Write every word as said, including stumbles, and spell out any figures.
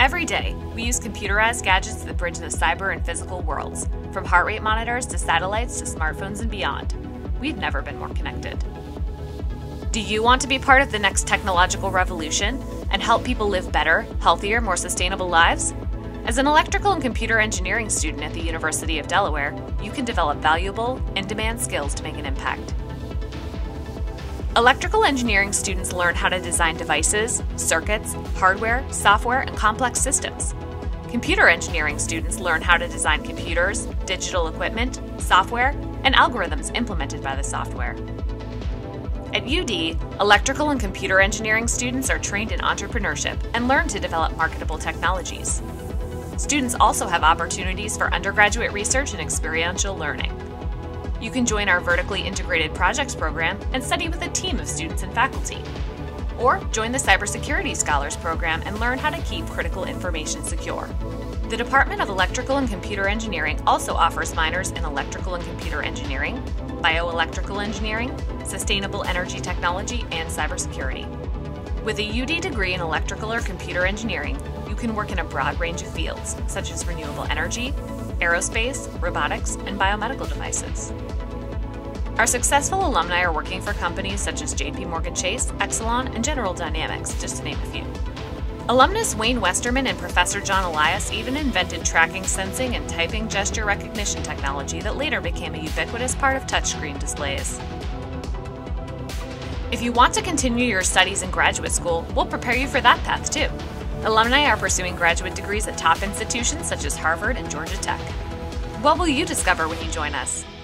Every day, we use computerized gadgets that bridge the cyber and physical worlds, from heart rate monitors to satellites to smartphones and beyond. We've never been more connected. Do you want to be part of the next technological revolution and help people live better, healthier, more sustainable lives? As an electrical and computer engineering student at the University of Delaware, you can develop valuable, in-demand skills to make an impact. Electrical engineering students learn how to design devices, circuits, hardware, software, and complex systems. Computer engineering students learn how to design computers, digital equipment, software, and algorithms implemented by the software. At U D, electrical and computer engineering students are trained in entrepreneurship and learn to develop marketable technologies. Students also have opportunities for undergraduate research and experiential learning. You can join our vertically integrated projects program and study with a team of students and faculty. Or join the Cybersecurity Scholars Program and learn how to keep critical information secure. The Department of Electrical and Computer Engineering also offers minors in Electrical and Computer Engineering, Bioelectrical Engineering, Sustainable Energy Technology, and Cybersecurity. With a U D degree in Electrical or Computer Engineering, you can work in a broad range of fields, such as renewable energy, aerospace, robotics, and biomedical devices. Our successful alumni are working for companies such as J P Morgan Chase, Exelon, and General Dynamics, just to name a few. Alumnus Wayne Westerman and Professor John Elias even invented tracking, sensing, and typing gesture recognition technology that later became a ubiquitous part of touchscreen displays. If you want to continue your studies in graduate school, we'll prepare you for that path too. Alumni are pursuing graduate degrees at top institutions such as Harvard and Georgia Tech. What will you discover when you join us?